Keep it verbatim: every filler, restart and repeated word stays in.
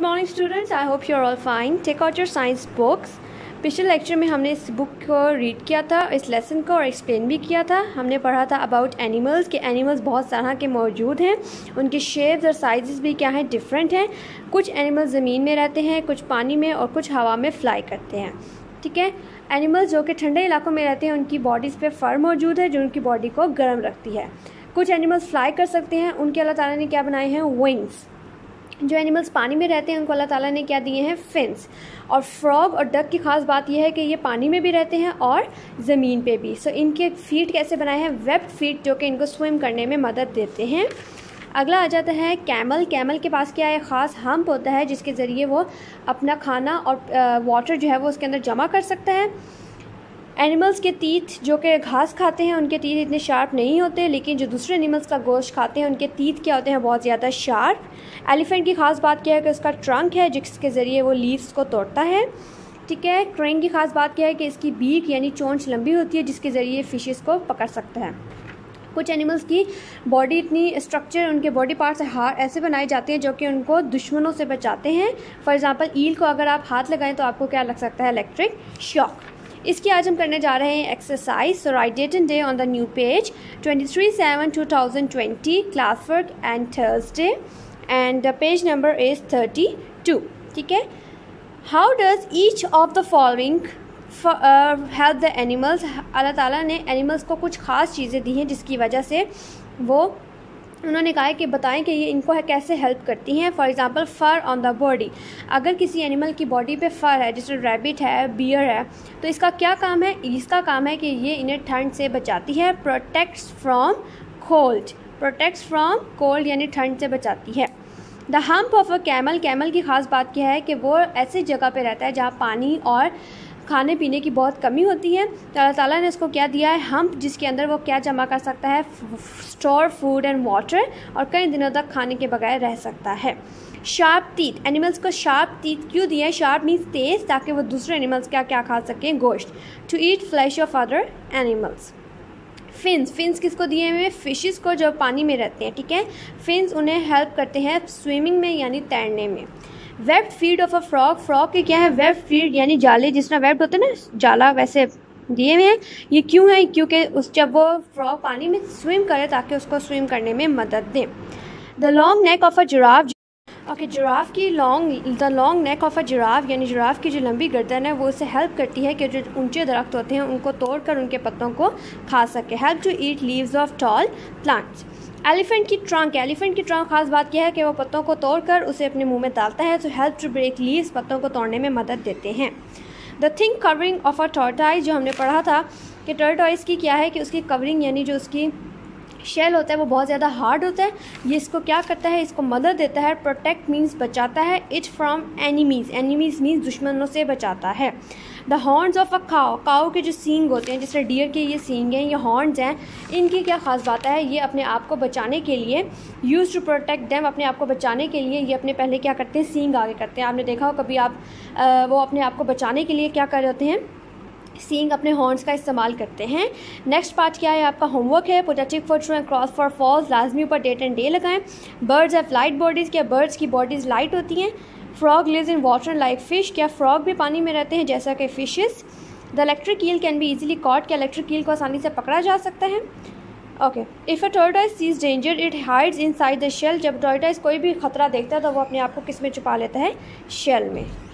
morning students, I hope you are all fine. Take out your science books. पिछले lecture में हमने इस book को रीड किया था, इस लेसन को और एक्सप्लेन भी किया था. हमने पढ़ा था अबाउट एनिमल्स कि एनिमल्स बहुत तरह के मौजूद हैं, उनके शेप्स और साइजेस भी क्या हैं, डिफरेंट हैं. कुछ एनिमल्स ज़मीन में रहते हैं, कुछ पानी में और कुछ हवा में फ्लाई करते हैं. ठीक है. एनिमल्स जो कि ठंडे इलाकों में रहते हैं उनकी बॉडीज़ पे फर मौजूद है जो उनकी बॉडी को गर्म रखती है. कुछ एनिमल्स फ्लाई कर सकते हैं, उनके अल्लाह ताला ने क्या बनाए हैं, विंग्स. जो एनिमल्स पानी में रहते हैं उनको अल्लाह ताला ने क्या दिए हैं, फिन्स. और फ्रॉग और डक की ख़ास बात यह है कि ये पानी में भी रहते हैं और ज़मीन पे भी. सो so, इनके फीट कैसे बनाए हैं, वेब्ड फीट, जो कि इनको स्विम करने में मदद देते हैं. अगला आ जाता है कैमल. कैमल के पास क्या है, ख़ास हम्प होता है जिसके ज़रिए वो अपना खाना और वाटर जो है वो उसके अंदर जमा कर सकता है. एनिमल्स के तीत जो कि घास खाते हैं उनके तीत इतने शार्प नहीं होते, लेकिन जो दूसरे एनिमल्स का गोश्त खाते हैं उनके तीत क्या होते हैं, बहुत ज़्यादा शार्प. एलिफेंट की ख़ास बात क्या है कि उसका ट्रंक है जिसके ज़रिए वो लीव्स को तोड़ता है. ठीक है. क्रेन की ख़ास बात क्या है कि इसकी बीक यानी चोंच लंबी होती है जिसके ज़रिए फिशेस को पकड़ सकता है. कुछ एनिमल्स की बॉडी इतनी स्ट्रक्चर, उनके बॉडी पार्ट्स हार ऐसे बनाए जाते हैं जो कि उनको दुश्मनों से बचाते हैं. फॉर एग्ज़ाम्पल ईल को अगर आप हाथ लगाएं तो आपको क्या लग सकता है, इलेक्ट्रिक शॉक. इसकी आज हम करने जा रहे हैं exercise. So write date and day on the new page twenty three seven two thousand twenty, class work and Thursday, and page number is thirty two. ठीक है. How does each of the following help the animals. अल्लाह ताला ने animals को कुछ ख़ास चीज़ें दी हैं जिसकी वजह से वो उन्होंने कहा है कि बताएं कि ये इनको है कैसे हेल्प करती हैं. For example fur on the body. अगर किसी एनिमल की बॉडी पे फ़र है, जैसे रैबिट है, बियर है, तो इसका क्या काम है, इसका काम है कि ये इन्हें ठंड से बचाती है. Protects from cold. Protects from cold यानी ठंड से बचाती है. The hump of a camel. Camel की ख़ास बात क्या है कि वो ऐसी जगह पे रहता है जहाँ पानी और खाने पीने की बहुत कमी होती है. तो अल्लाह ताला ने इसको क्या दिया है, हम्प, जिसके अंदर वो क्या जमा कर सकता है, स्टोर फूड एंड वाटर, और कई दिनों तक खाने के बगैर रह सकता है. Sharp teeth. एनिमल्स को शार्प टीथ क्यों दिए हैं, शार्प मीन्स तेज़, ताकि वो दूसरे एनिमल्स क्या क्या खा सकें, गोश्त. To eat flesh of other animals. Fins. Fins किसको दिए हुए, फिशेस को जो पानी में रहते हैं. ठीक है. फिन्स उन्हें हेल्प करते हैं स्विमिंग में यानी तैरने में. Webbed feet of a frog. Frog के क्या है, वेब्ड फीड यानी जाले, जिस तरह वेब्ड होते हैं ना, जाला वैसे दिए हुए हैं. ये क्यों है, क्योंकि उस जब वो फ्रॉग पानी में स्विम करे ताकि उसको स्विम करने में मदद दें. The long neck of a giraffe. Okay. Giraffe की long the long neck of a giraffe यानी जिराफ की जो लंबी गर्दन है वो उसे हेल्प करती है कि जो ऊंचे दरख्त होते हैं उनको तोड़कर उनके पत्तों को खा सके. Help to eat leaves of tall plants. Elephant की ट्रंक. एलिफेंट की ट्रंक खास बात यह है कि वो पत्तों को तोड़कर उसे अपने मुंह में डालता है. तो हेल्प टू ब्रेक लीव्स, पत्तों को तोड़ने में मदद देते हैं. The thick covering of a tortoise. जो हमने पढ़ा था कि टॉर्टाइज की क्या है कि उसकी कवरिंग यानी जो उसकी शेल होता है वो बहुत ज़्यादा हार्ड होता है. ये इसको क्या करता है, इसको मदद देता है. प्रोटेक्ट मीन्स बचाता है. It from enemies. Enemies means दुश्मनों से बचाता है. The horns of a cow. Cow के जो सींग होते हैं, जैसे डियर के ये सींग हैं, ये हॉर्न्स हैं, इनकी क्या ख़ास बात है, ये अपने आप को बचाने के लिए, यूज़ टू प्रोटेक्ट देम, अपने आप को बचाने के लिए ये अपने पहले क्या करते हैं, सींग आगे करते हैं. आपने देखा हो कभी आप आ, वो अपने आप को बचाने के लिए क्या कर रहे हैं, सींग अपने हॉर्न्स का इस्तेमाल करते हैं. नेक्स्ट पार्ट क्या है, आपका होमवर्क है. Put a tick for true and cross for false. लाजमी ऊपर डेट एंड डे लगाएं. Birds have light bodies. क्या बर्ड्स की बॉडीज़ लाइट होती हैं. Frog lives in water like fish. क्या फ्रॉग भी पानी में रहते हैं जैसा कि fishes. The electric eel can be easily caught. क्या इलेक्ट्रिक ईल को आसानी से पकड़ा जा सकता है. Okay. If a tortoise sees danger it hides inside the shell. जब टॉर्टोइज कोई भी खतरा देखता है तो वो अपने आप को किस में छुपा लेता है, शेल में.